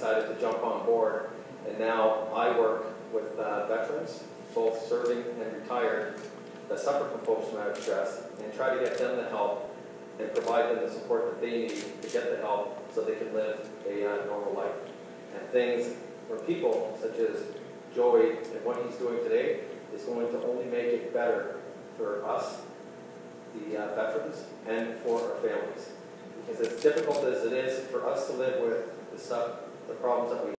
decided to jump on board, and now I work with veterans, both serving and retired, that suffer from post-traumatic stress, and try to get them the help and provide them the support that they need to get the help so they can live a normal life. And things for people such as Joey and what he's doing today is going to only make it better for us, the veterans, and for our families. Because as difficult as it is for us to live with the problems that we